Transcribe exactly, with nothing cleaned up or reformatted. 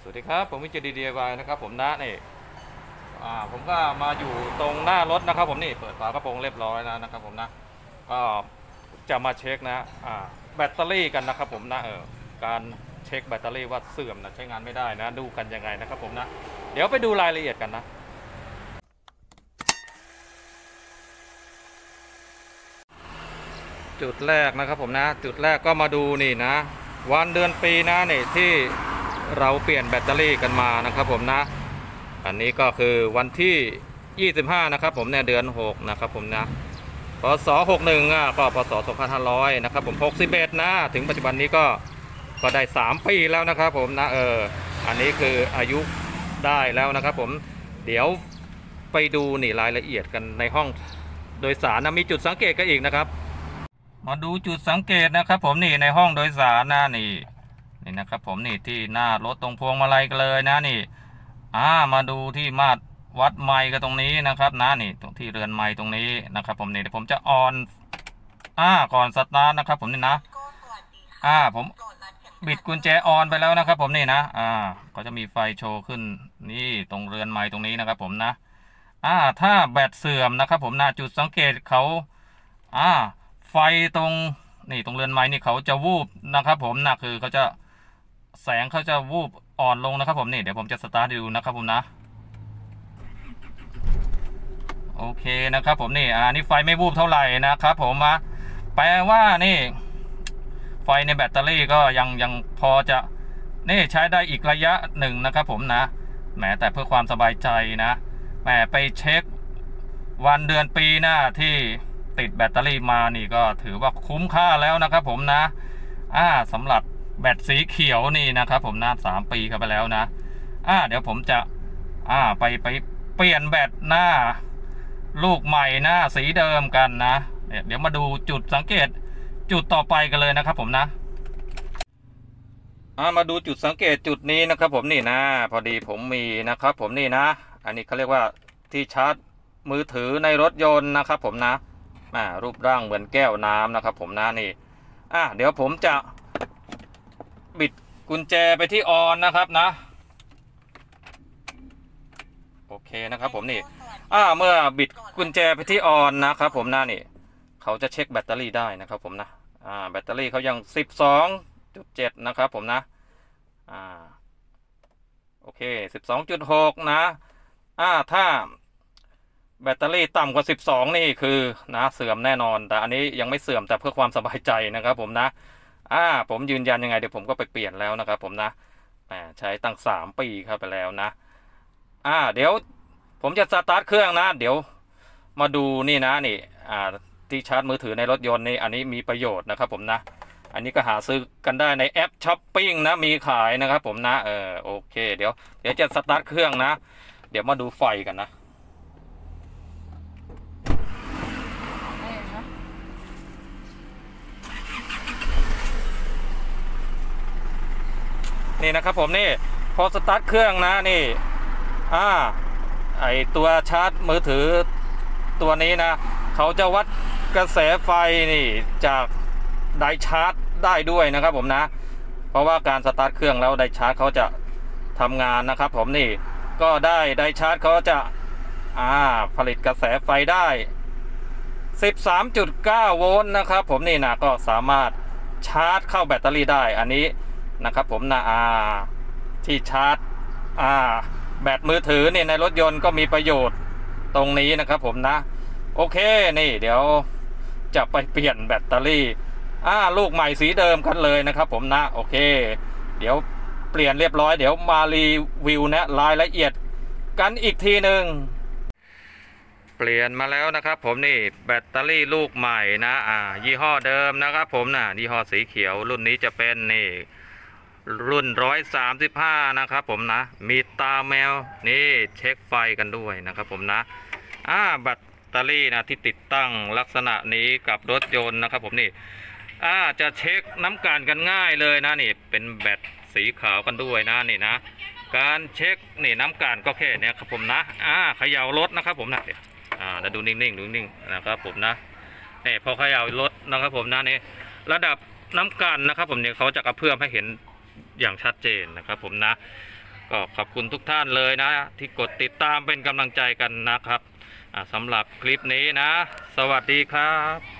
วัสดีครับผมวิจิตร ดี ดี ไอ วาย นะครับผมนะนี่อ่าผมก็มาอยู่ตรงหน้ารถนะครับผมนี่เปิดฝากระโปรงเรียบร้อยแล้วนะครับผมนะก็จะมาเช็คนะอ่าแบตเตอรี่กันนะครับผมนะเออการเช็คแบตเตอรี่ว่าเสื่อมนะใช้งานไม่ได้นะดูกันยังไงนะครับผมนะเดี๋ยวไปดูรายละเอียดกันนะจุดแรกนะครับผมนะจุดแรกก็มาดูนี่นะวันเดือนปีนะนี่ที่เราเปลี่ยนแบตเตอรี่กันมานะครับผมนะอันนี้ก็คือวันที่ยี่สิบห้านะครับผมเนี่ยเดือนหกนะครับผมนะพศหกสิบเอ็ดอ่ะก็พศสองพันห้าร้อยนะครับผมหกสิบเอ็ดนะถึงปัจจุบันนี้ก็ก็ได้สามปีแล้วนะครับผมนะเอออันนี้คืออายุได้แล้วนะครับผมเดี๋ยวไปดูนี่รายละเอียดกันในห้องโดยสารนะมีจุดสังเกตกันอีกนะครับมาดูจุดสังเกตนะครับผมนี่ในห้องโดยสารนะนี่นี่นะครับผมนี่ที่หน้ารถตรงพวงมาลัยกันเลยนะนี่อ่ามาดูที่มาตรวัดไมค์กันตรงนี้นะครับนะนี่ตรงที่เรือนไมค์ตรงนี้นะครับผมนี่เดี๋ยวผมจะออนอ่าก่อนสตาร์ทนะครับผมนี่นะอ่าผมบิดกุญแจออนไปแล้วนะครับผมนี่นะอ่าก็จะมีไฟโชว์ขึ้นนี่ตรงเรือนไมค์ตรงนี้นะครับผมนะอ่าถ้าแบตเสื่อมนะครับผมนะจุดสังเกตเขาอ่าไฟตรงนี่ตรงเรือนไม้นี่เขาจะวูบนะครับผมนะคือเขาจะแสงเขาจะวูบอ่อนลงนะครับผมนี่เดี๋ยวผมจะสตาร์ทดูนะครับผมนะโอเคนะครับผมนี่อ่านี่ไฟไม่วูบเท่าไหร่นะครับผมนะแปลว่านี่ไฟในแบตเตอรี่ก็ยังยังพอจะนี่ใช้ได้อีกระยะหนึ่งนะครับผมนะแหมแต่เพื่อความสบายใจนะแหมไปเช็ควันเดือนปีหน้าที่ติดแบตเตอรี่มานี่ก็ถือว่าคุ้มค่าแล้วนะครับผมนะอ่าสำหรับแบตสีเขียวนี่นะครับผมนะสามปีเข้าไปแล้วนะอ่าเดี๋ยวผมจะอ่าไปไปเปลี่ยนแบตหน้าลูกใหม่หน้าสีเดิมกันนะเดี๋ยวมาดูจุดสังเกตจุดต่อไปกันเลยนะครับผมนะอ่ามาดูจุดสังเกตจุดนี้นะครับผมนี่นะพอดีผมมีนะครับผมนี่นะอันนี้เขาเรียกว่าที่ชาร์จมือถือในรถยนต์นะครับผมนะอ่ารูปร่างเหมือนแก้วน้ำนะครับผมนะนี่อ่าเดี๋ยวผมจะบิดกุญแจไปที่ออนนะครับนะโอเคนะครับผมนี่อ่าเมื่อบิดกุญแจไปที่ออนนะครับผมนะนี่เขาจะเช็คแบตเตอรี่ได้นะครับผมนะอ่าแบตเตอรี่เขายัง สิบสองจุดเจ็ด นะครับผมนะอ่าโอเค สิบสองจุดหก นะอ่าถ้าแบตเตอรี่ต่ำกว่าสิบสองนี่คือนะเสื่อมแน่นอนแต่อันนี้ยังไม่เสื่อมแต่เพื่อความสบายใจนะครับผมนะอ่าผมยืนยันยังไงเดี๋ยวผมก็ไปเปลี่ยนแล้วนะครับผมนะใช้ตั้งสามปีเข้าไปแล้วนะอ่าเดี๋ยวผมจะสตาร์ทเครื่องนะเดี๋ยวมาดูนี่นะนี่อ่าที่ชาร์จมือถือในรถยนต์นี่อันนี้มีประโยชน์นะครับผมนะอันนี้ก็หาซื้อกันได้ในแอปช้อปปิ้งนะมีขายนะครับผมนะเออโอเคเดี๋ยวเดี๋ยวจะสตาร์ทเครื่องนะเดี๋ยวมาดูไฟกันนะนี่นะครับผมนี่พอสตาร์ทเครื่องนะนี่อ่าไอตัวชาร์จมือถือตัวนี้นะเขาจะวัดกระแสไฟนี่จากไดชาร์จได้ด้วยนะครับผมนะเพราะว่าการสตาร์ทเครื่องแล้วไดชาร์จเขาจะทำงานนะครับผมนี่ก็ได้ไดชาร์จเขาจะอ่าผลิตกระแสไฟได้ สิบสามจุดเก้า โวลต์นะครับผมนี่นะก็สามารถชาร์จเข้าแบตเตอรี่ได้อันนี้นะครับผมนะอ่าที่ชาร์จอ่าแบตมือถือเนี่ยในรถยนต์ก็มีประโยชน์ตรงนี้นะครับผมนะโอเคนี่เดี๋ยวจะไปเปลี่ยนแบตเตอรี่อ่าลูกใหม่สีเดิมกันเลยนะครับผมนะโอเคเดี๋ยวเปลี่ยนเรียบร้อยเดี๋ยวมารีวิวนะรายละเอียดกันอีกทีหนึ่งเปลี่ยนมาแล้วนะครับผมนี่แบตเตอรี่ลูกใหม่นะอ่ายี่ห้อเดิมนะครับผมนะยี่ห้อสีเขียวรุ่นนี้จะเป็นนี่รุ่นหนึ่งร้อยสามสิบห้านะครับผมนะมีตาแมวนี่เช็คไฟกันด้วยนะครับผมนะอ่าแบตเตอรี่นะที่ติดตั้งลักษณะนี้กับรถยนต์นะครับผมนี่อ่าจะเช็คน้ำกันกันง่ายเลยนะนี่เป็นแบตสีขาวกันด้วยนะนี่นะการเช็คนี่น้ำกันก็แค่นี้ครับผมนะอ่าเขย่ารถนะครับผมนะอ่าแล้วดูนิ่งๆดูนิ่งนะครับผมนะนี่พอเขย่ารถนะครับผมนะนี่ระดับน้ำกันนะครับผมเนี่ยเขาจะกระเพื่อมให้เห็นอย่างชัดเจนนะครับผมนะก็ขอบคุณทุกท่านเลยนะที่กดติดตามเป็นกำลังใจกันนะครับสำหรับคลิปนี้นะสวัสดีครับ